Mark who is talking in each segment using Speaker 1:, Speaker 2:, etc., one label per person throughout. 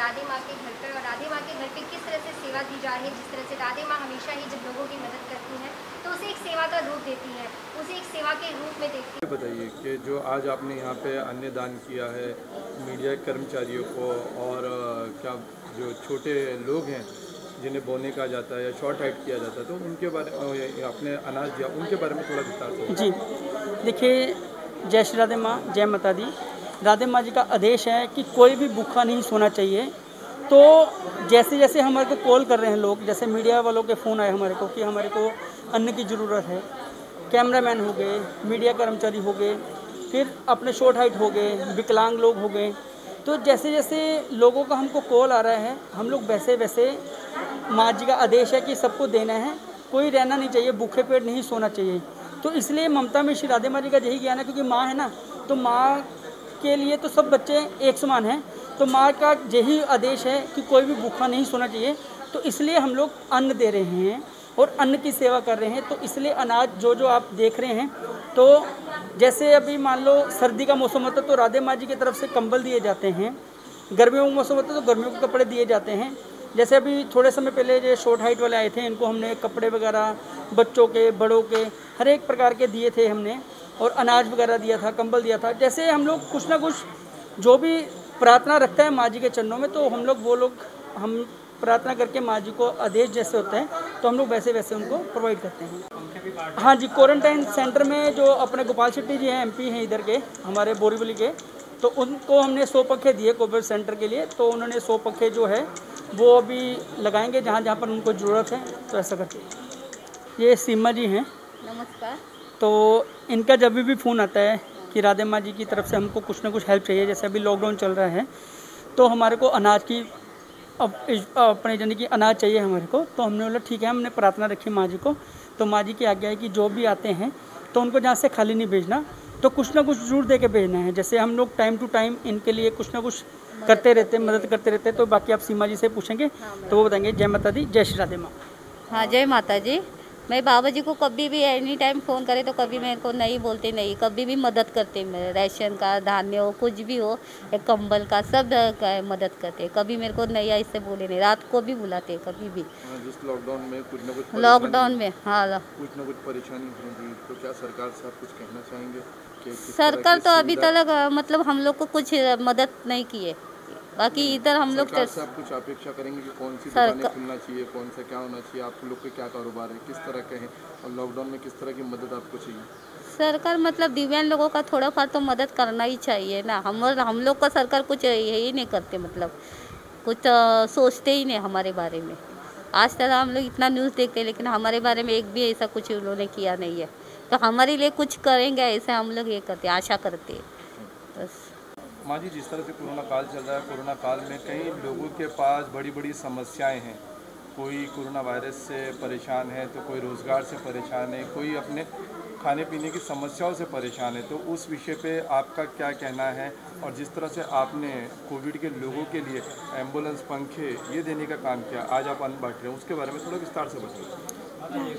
Speaker 1: राधे माँ के घर पर, और राधे माँ के घर पे किस तरह से सेवा दी जा रही है। जिस तरह से राधे माँ हमेशा ही जब लोगों की मदद करती हैं तो उसे एक सेवा का रूप देती है, उसे एक सेवा के रूप में देखती है।
Speaker 2: बताइए कि जो आज आपने यहाँ पे अन्नदान किया है मीडिया कर्मचारियों को, और क्या जो छोटे लोग हैं जिन्हें बोने कहा जाता है या शॉर्ट हाइट किया जाता है, तो उनके बारे में आपने अनाज दिया, उनके बारे में थोड़ा विस्तार से।
Speaker 3: जी देखिए, जय श्री राधे माँ, जय माता दी। राधे माँ जी का आदेश है कि कोई भी भूखा नहीं सोना चाहिए। तो जैसे जैसे हमारे को कॉल कर रहे हैं लोग, जैसे मीडिया वालों के फ़ोन आए हमारे को कि हमारे को अन्न की ज़रूरत है, कैमरामैन हो गए, मीडिया कर्मचारी हो गए, फिर अपने शॉर्ट हाइट हो गए, विकलांग लोग हो गए। तो जैसे जैसे लोगों का हमको कॉल आ रहा है, हम लोग वैसे वैसे, माँ जी का आदेश है कि सबको देना है, कोई रहना नहीं चाहिए, भूखे पेट नहीं सोना चाहिए। तो इसलिए ममता में श्री राधे माँ जी का यही ज्ञान है, क्योंकि माँ है ना, तो माँ के लिए तो सब बच्चे एक समान हैं। तो माँ का यही आदेश है कि कोई भी भूखा नहीं सोना चाहिए। तो इसलिए हम लोग अन्न दे रहे हैं और अन्न की सेवा कर रहे हैं। तो इसलिए अनाज जो जो आप देख रहे हैं, तो जैसे अभी मान लो सर्दी का मौसम होता है तो राधे माँ जी की तरफ से कंबल दिए जाते हैं, गर्मियों का मौसम होता है तो गर्मियों के कपड़े दिए जाते हैं। जैसे अभी थोड़े समय पहले जो शॉर्ट हाइट वाले आए थे, इनको हमने कपड़े वगैरह बच्चों के, बड़ों के, हर एक प्रकार के दिए थे हमने, और अनाज वगैरह दिया था, कंबल दिया था। जैसे हम लोग कुछ ना कुछ जो भी प्रार्थना रखते हैं माँ जी के चरणों में, तो हम प्रार्थना करके माँ जी को आदेश जैसे होते हैं तो हम लोग वैसे वैसे उनको प्रोवाइड करते हैं। हाँ जी, क्वारंटाइन सेंटर में जो अपने गोपाल शेट्टी जी हैं, एमपी हैं इधर के, हमारे बोरीवली के, तो उनको हमने 100 पंखे दिए कोविड सेंटर के लिए। तो उन्होंने 100 पंखे जो है वो अभी लगाएंगे जहाँ जहाँ पर उनको ज़रूरत है। तो ऐसा करके ये सीमा जी हैं,
Speaker 4: नमस्कार।
Speaker 3: तो इनका जब भी फ़ोन आता है कि राधे माँ जी की तरफ से हमको कुछ ना कुछ हेल्प चाहिए, जैसे अभी लॉकडाउन चल रहा है तो हमारे को अनाज की अपने यानी कि अनाज चाहिए हमारे को। तो हमने बोला ठीक है, हमने प्रार्थना रखी माँ जी को। तो माँ जी की आज्ञा है कि जो भी आते हैं तो उनको जहाँ से खाली नहीं भेजना, तो कुछ ना कुछ जरूर दे के भेजना है। जैसे हम लोग टाइम टू टाइम इनके लिए कुछ ना कुछ करते रहते हैं, मदद करते रहते हैं। तो बाकी आप सीमा जी से पूछेंगे तो वो बताएंगे। जय माता दी, जय श्री राधे माँ।
Speaker 4: हाँ, जय माता जी। मैं बाबा जी को कभी भी एनी टाइम फ़ोन करे तो कभी मेरे को नहीं बोलते, नहीं, कभी भी मदद करते। मेरे राशन का, धान्य हो, कुछ भी हो, एक कंबल का, सब मदद करते। कभी मेरे को नहीं ऐसे बोले नहीं, रात को भी बुलाते कभी भी।
Speaker 2: जिस लॉकडाउन में कुछ ना कुछ
Speaker 4: लॉकडाउन में, हाँ,
Speaker 2: कुछ ना कुछ परेशानी होगी, तो क्या सरकार से आप कुछ कहना चाहेंगे कि
Speaker 4: सरकार तो अभी तक मतलब हम लोग को कुछ मदद नहीं की है। बाकी इधर हम लोग
Speaker 2: सरकार से आप कुछ अपेक्षा करेंगे कि कौन सी दुकानें खुलना चाहिए, कौन सा क्या होना चाहिए, आप लोग के क्या कारोबार है, किस तरह के हैं, और लॉकडाउन में किस तरह की मदद आपको चाहिए?
Speaker 4: सरकार मतलब दिव्यांग लोगों का थोड़ा फार तो मदद करना ही चाहिए ना। हम लोग का सरकार कुछ यही नहीं करते, मतलब कुछ सोचते ही नहीं हमारे बारे में। आज तक हम लोग इतना न्यूज़ देखते हैं लेकिन हमारे बारे में एक भी ऐसा कुछ उन्होंने किया नहीं है। तो हमारे लिए कुछ करेंगे ऐसे हम लोग ये करते, आशा करते हैं बस।
Speaker 2: माँ जी, जिस तरह से कोरोना काल चल रहा है, कोरोना काल में कई लोगों के पास बड़ी बड़ी समस्याएं हैं। कोई कोरोना वायरस से परेशान है, तो कोई रोज़गार से परेशान है, कोई अपने खाने पीने की समस्याओं से परेशान है। तो उस विषय पे आपका क्या कहना है? और जिस तरह से आपने कोविड के लोगों के लिए एम्बुलेंस, पंखे ये देने का काम किया, आज आप अन्न बांट रहे हैं, उसके बारे में थोड़ा विस्तार से बताइए।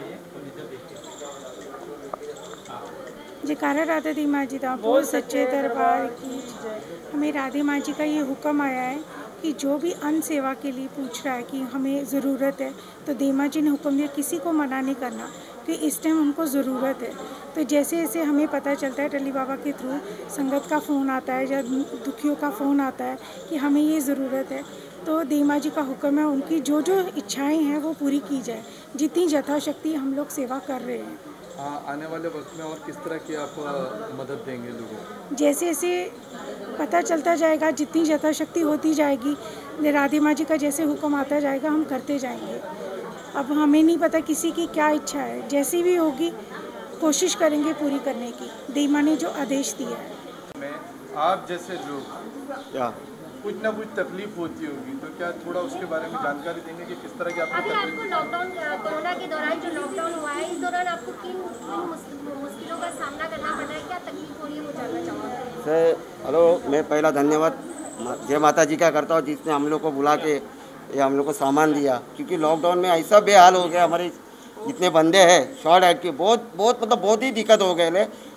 Speaker 5: जयकारा राधे दी माँ जी दा, बहुत सच्चे दरबार की। हमें राधे माँ जी का ये हुक्म आया है कि जो भी अन्न सेवा के लिए पूछ रहा है कि हमें ज़रूरत है, तो दे माँ जी ने हुक्म दिया किसी को मना नहीं करना कि इस टाइम उनको ज़रूरत है। तो जैसे जैसे हमें पता चलता है, टली बाबा के थ्रू संगत का फ़ोन आता है या दुखियों का फ़ोन आता है कि हमें ये ज़रूरत है, तो दे माँ जी का हुक्म है उनकी जो जो इच्छाएँ हैं वो पूरी की जाए। जितनी यथाशक्ति हम लोग सेवा कर रहे हैं।
Speaker 2: आने वाले वक्त में और किस तरह की आप मदद देंगे लोगों को?
Speaker 5: जैसे जैसे पता चलता जाएगा, जितनी यथाशक्ति होती जाएगी, राधे माँ जी का जैसे हुक्म आता जाएगा हम करते जाएंगे। अब हमें नहीं पता किसी की क्या इच्छा है, जैसी भी होगी कोशिश करेंगे पूरी करने की, दे माँ ने जो आदेश दिया है।
Speaker 2: आप जैसे लोग कुछ ना कुछ तकलीफ होती होगी, तो क्या थोड़ा उसके बारे में जानकारी देंगे कि किस तरह की आपको
Speaker 1: आपको लॉकडाउन, कोरोना के दौरान जो लॉकडाउन हुआ है, इस दौरान आपको किन मुश्किलों का सामना करना पड़ रहा है, क्या तकलीफ हो रही है, वो जानना चाहूँगा।
Speaker 6: हेलो, मैं पहला धन्यवाद जय माता जी का करता हूँ जिसने हम लोग को बुला के ये हम लोग को सामान दिया। क्योंकि लॉकडाउन में ऐसा बेहाल हो गया, हमारे जितने बंदे हैं शॉर्ट हाइट के बहुत मतलब बहुत ही दिक्कत हो गए।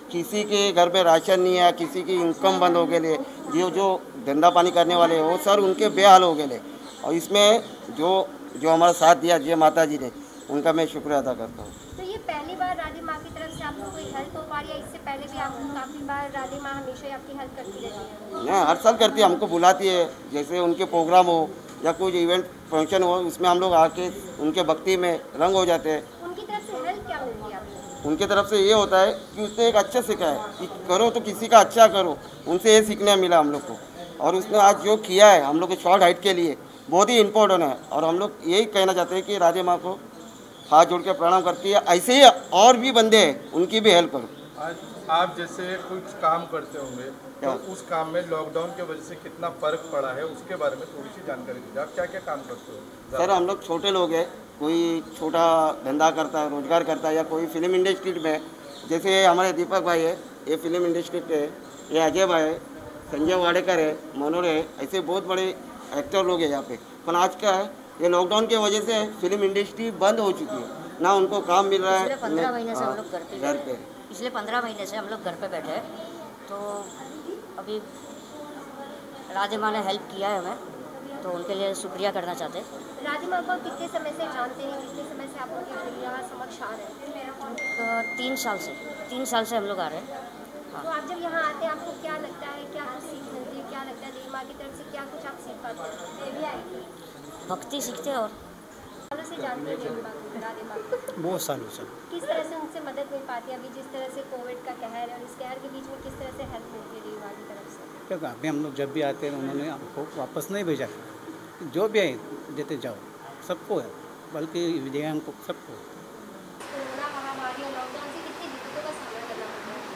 Speaker 6: किसी के घर पे राशन नहीं है, किसी की इनकम बंद हो गए, जो धंधा पानी करने वाले हैं वो सर उनके बेहाल हो गए। और इसमें जो हमारा साथ दिया जय माता जी ने, उनका मैं शुक्रिया अदा करता हूँ।
Speaker 1: तो ये पहली बार राधे माँ की तरफ से आपको कोई हेल्प हो पा रही है? इससे पहले भी आपको काफ़ी बार राधे माँ हमेशा ही आपकी हेल्प करती रहती है?
Speaker 6: नहीं, हर साल करती है, हमको बुलाती है। जैसे उनके प्रोग्राम हो या कुछ इवेंट फंक्शन हो, उसमें हम लोग आके उनके भक्ति में रंग हो जाते हैं।
Speaker 1: उनकी तरफ से हेल्प क्या मिलती है आपको?
Speaker 6: उनके तरफ से ये होता है कि उसने एक अच्छा सीखा है कि करो तो किसी का अच्छा करो, उनसे ये सीखने मिला हम लोग को। और उसने आज जो किया है हम लोग के शॉर्ट हाइट के लिए बहुत ही इम्पोर्टेंट है। और हम लोग यही कहना चाहते हैं कि राधे माँ को हाथ जोड़ के प्रणाम करती है। ऐसे ही और भी बंदे हैं, उनकी भी हेल्प करो।
Speaker 2: आज आप जैसे कुछ काम करते होंगे तो उस काम में लॉकडाउन की वजह से कितना फर्क पड़ा है, उसके बारे में थोड़ी सी जानकारी दीजिए। आप क्या क्या काम करते हो?
Speaker 6: सर हम लोग छोटे लोग हैं, कोई छोटा धंधा करता है, रोजगार करता है, या कोई फिल्म इंडस्ट्री में, जैसे हमारे दीपक भाई है, ये फिल्म इंडस्ट्री के, ये अजय भाई है, संजय वाडेकर है, मनोहर है, ऐसे बहुत बड़े एक्टर लोग हैं यहाँ पे। पर आज क्या है, ये लॉकडाउन की वजह से फिल्म इंडस्ट्री बंद हो चुकी है, ना उनको काम मिल रहा है।
Speaker 7: पिछले 15 महीने से हम लोग
Speaker 6: घर पे
Speaker 7: पिछले 15 महीने से हम लोग घर पे बैठे हैं। तो अभी राधे माँ ने हेल्प किया है हमें, तो उनके लिए शुक्रिया करना चाहते हैं।
Speaker 1: राधे माँ को कितने समय से जानते हैं? कितने समय से आप उनके यहाँ समक्ष आ रहे हैं?
Speaker 7: 3 साल से हम लोग आ रहे हैं। हाँ।
Speaker 1: तो आप जब यहाँ आते हैं आपको क्या लगता है, क्या कुछ सीख मिलती है? क्या लगता है देवी माँ की तरफ से क्या कुछ आप सीख पाते हैं?
Speaker 7: भक्ति सीखते हैं। और
Speaker 1: सालों से जानते हैं देवी माँ को, राधे माँ को?
Speaker 3: बहुत सालों से।
Speaker 1: किस तरह से उनसे मदद मिल पाती है? अभी जिस तरह से कोविड का कहर है और इस कहर के बीच में किस तरह से हेल्प मिलती है देवी माँ की तरफ से?
Speaker 3: क्योंकि अभी हम लोग जब भी आते हैं उन्होंने हमको वापस नहीं भेजा, जो भी आए देते जाओ, सबको है, बल्कि विजय को सबको।
Speaker 1: कोरोना महामारी और लॉकडाउन से कितनी दिक्कतों का सामना करना पड़ता है?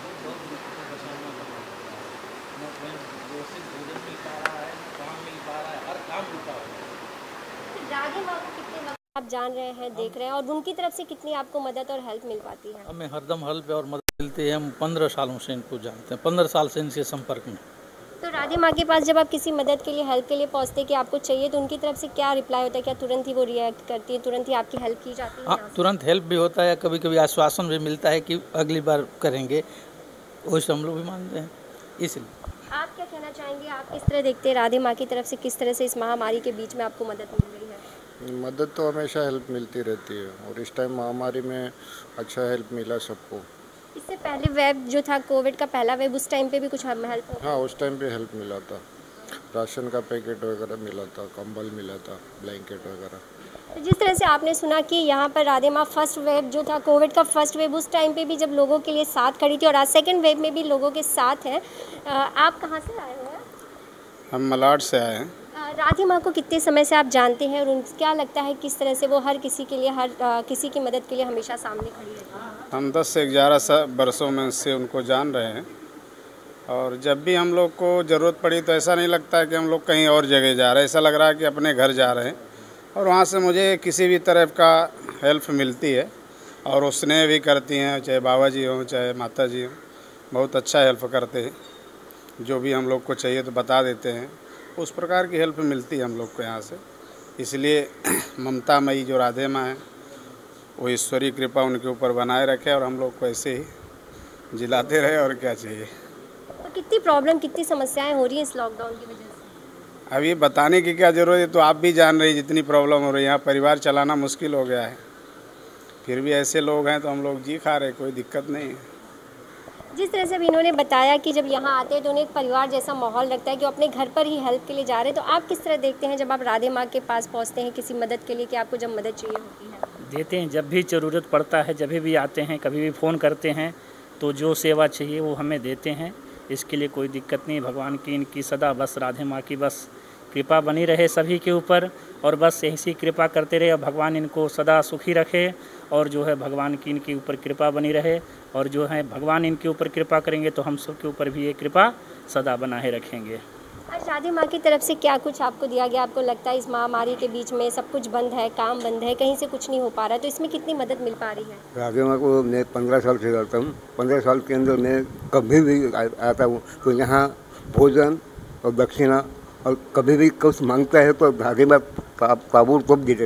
Speaker 1: राधे माँ को कितने वक्त आप जान रहे हैं, देख रहे हैं, और उनकी तरफ से कितनी आपको मदद और हेल्प मिल पाती है?
Speaker 8: हमें हरदम हेल्प और मदद मिलती है। हम 15 सालों से इनको जानते हैं, 15 साल से इनसे संपर्क में।
Speaker 1: तो राधे माँ के पास जब आप किसी मदद के लिए, हेल्प के लिए पहुँचते कि आपको चाहिए, तो उनकी तरफ से क्या रिप्लाई होता है? क्या तुरंत ही वो रिएक्ट करती है, तुरंत ही आपकी हेल्प की जाती है?
Speaker 8: हाँ, तुरंत हेल्प भी होता है, कभी कभी आश्वासन भी मिलता है कि अगली बार करेंगे, वैसे हम लोग भी मानते हैं। इसलिए
Speaker 1: आप क्या कहना चाहेंगे? आप किस तरह देखते हैं राधे माँ की तरफ से किस तरह से इस महामारी के बीच में आपको मदद मिल रही है?
Speaker 9: मदद तो हमेशा हेल्प मिलती रहती है, और इस टाइम महामारी में अच्छा हेल्प मिला सबको।
Speaker 1: इससे पहले वेब जो था, कोविड का पहला वेब, उस टाइम पे भी कुछ हेल्प?
Speaker 9: हाँ, उस टाइम पे हेल्प मिला था, राशन का पैकेट वगैरह मिला था, कंबल मिला था, ब्लैंकेट वगैरह।
Speaker 1: तो जिस तरह से आपने सुना कि यहाँ पर राधे माँ फर्स्ट वेव जो था, कोविड का फर्स्ट वेव, उस टाइम पे भी जब लोगों के लिए साथ खड़ी थी, और आज सेकंड वेव में भी लोगों के साथ हैं। आप कहाँ से आए हैं?
Speaker 9: हम मलाड से आए हैं।
Speaker 1: राधे माँ को कितने समय से आप जानते हैं, और क्या लगता है किस तरह से वो हर किसी के लिए, हर किसी की मदद के लिए हमेशा सामने खड़ी रहती है?
Speaker 9: हम 10 से 11 वर्षों में से उनको जान रहे हैं, और जब भी हम लोग को ज़रूरत पड़ी तो ऐसा नहीं लगता है कि हम लोग कहीं और जगह जा रहे हैं, ऐसा लग रहा है कि अपने घर जा रहे हैं। और वहाँ से मुझे किसी भी तरह का हेल्प मिलती है, और वो स्नेह भी करती हैं, चाहे बाबा जी हों चाहे माता जी हों, बहुत अच्छा हेल्प करते हैं। जो भी हम लोग को चाहिए तो बता देते हैं, उस प्रकार की हेल्प मिलती है हम लोग को यहाँ से। इसलिए ममता मई जो राधे माँ हैं, वो ईश्वरीय कृपा उनके ऊपर बनाए रखे, और हम लोग को ऐसे ही जिलाते रहे, और क्या चाहिए।
Speaker 1: तो कितनी प्रॉब्लम, कितनी समस्याएं हो रही हैं इस लॉकडाउन की वजह से?
Speaker 9: अब ये बताने की क्या ज़रूरत है, तो आप भी जान रही जितनी प्रॉब्लम हो रही है। यहाँ परिवार चलाना मुश्किल हो गया है, फिर भी ऐसे लोग हैं तो हम लोग जी खा रहे, कोई दिक्कत नहीं है।
Speaker 1: जिस तरह से अभी इन्होंने बताया कि जब यहाँ आते हैं तो उन्हें एक परिवार जैसा माहौल लगता है कि वो अपने घर पर ही हेल्प के लिए जा रहे हैं, तो आप किस तरह देखते हैं जब आप राधे माँ के पास पहुँचते हैं किसी मदद के लिए, कि आपको जब मदद चाहिए होती है?
Speaker 10: देते हैं, जब भी ज़रूरत पड़ता है, जब भी आते हैं, कभी भी फ़ोन करते हैं, तो जो सेवा चाहिए वो हमें देते हैं। इसके लिए कोई दिक्कत नहीं। भगवान की इनकी सदा बस राधे माँ की बस कृपा बनी रहे सभी के ऊपर, और बस ऐसी कृपा करते रहे, और भगवान इनको सदा सुखी रखे, और जो है भगवान की इनके ऊपर कृपा बनी रहे, और जो है भगवान इनके ऊपर कृपा करेंगे तो हम सब के ऊपर भी ये कृपा सदा बनाए रखेंगे।
Speaker 1: आज राधे माँ की तरफ से क्या कुछ आपको दिया गया? आपको लगता है इस महामारी के बीच में सब कुछ बंद है, काम बंद है, कहीं से कुछ नहीं हो पा रहा है, तो इसमें कितनी मदद मिल पा रही है?
Speaker 11: राधे माँ को मैं 15 साल से करता हूँ। 15 साल के अंदर मैं कभी भी आता हूँ तो यहाँ भोजन और दक्षिणा, और कभी भी कुछ मांगता है तो राधे माँ ताबूर तब देते थे।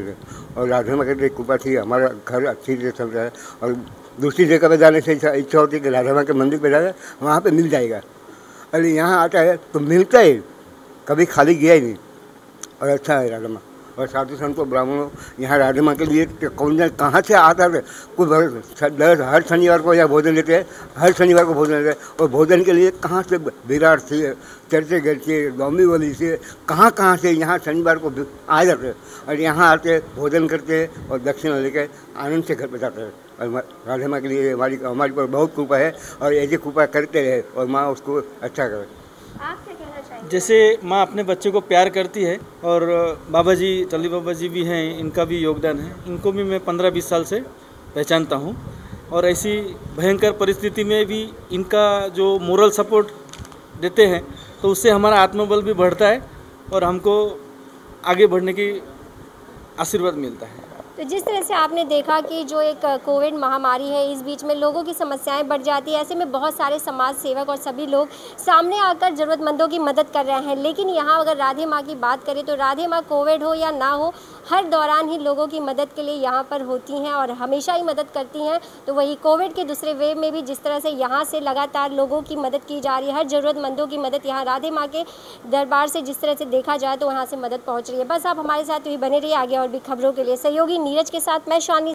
Speaker 11: और राधे माँ की कृपा थी, हमारा घर अच्छी तरह चल रहा है। और दूसरी जगह पर जाने से इच्छा होती है कि राधे माँ के मंदिर पर जाए, वहाँ पे मिल जाएगा। अरे यहाँ आता है तो मिलता है, कभी खाली गया ही नहीं। और अच्छा है राधे माँ। और साधु संतों ब्राह्मणों यहाँ राधे माँ के लिए कौन जाए कहाँ से आता है, कोई हर शनिवार को यहाँ भोजन देते हैं, हर शनिवार को भोजन देते हैं। और भोजन के लिए कहाँ से विराट से, चर्चे घर से, डोंबिवली से, कहाँ से यहाँ शनिवार को आ जाते हैं और यहाँ आते भोजन करते और दक्षिणा लेकर आनंद से घर पर जाते हैं। और राधे माँ के लिए हमारी पर बहुत कृपा है और ऐसी कृपा करते रहे और माँ उसको अच्छा करे।
Speaker 1: आप क्या कहना चाहेंगे?
Speaker 3: जैसे माँ अपने बच्चे को प्यार करती है और बाबा जी, टली बाबा जी भी हैं, इनका भी योगदान है। इनको भी मैं 15-20 साल से पहचानता हूँ और ऐसी भयंकर परिस्थिति में भी इनका जो मोरल सपोर्ट देते हैं तो उससे हमारा आत्मबल भी बढ़ता है और हमको आगे बढ़ने की आशीर्वाद मिलता है।
Speaker 1: तो जिस तरह से आपने देखा कि जो एक कोविड महामारी है, इस बीच में लोगों की समस्याएं बढ़ जाती है, ऐसे में बहुत सारे समाज सेवक और सभी लोग सामने आकर ज़रूरतमंदों की मदद कर रहे हैं। लेकिन यहाँ अगर राधे माँ की बात करें तो राधे माँ कोविड हो या ना हो, हर दौरान ही लोगों की मदद के लिए यहाँ पर होती हैं और हमेशा ही मदद करती हैं। तो वही कोविड के दूसरे वेव में भी जिस तरह से यहाँ से लगातार लोगों की मदद की जा रही है, हर ज़रूरतमंदों की मदद यहाँ राधे माँ के दरबार से जिस तरह से देखा जाए तो वहाँ से मदद पहुँच रही है। बस आप हमारे साथ भी बने रहिए आगे और भी खबरों के लिए। सहयोगी नीरज के साथ मैं शानी।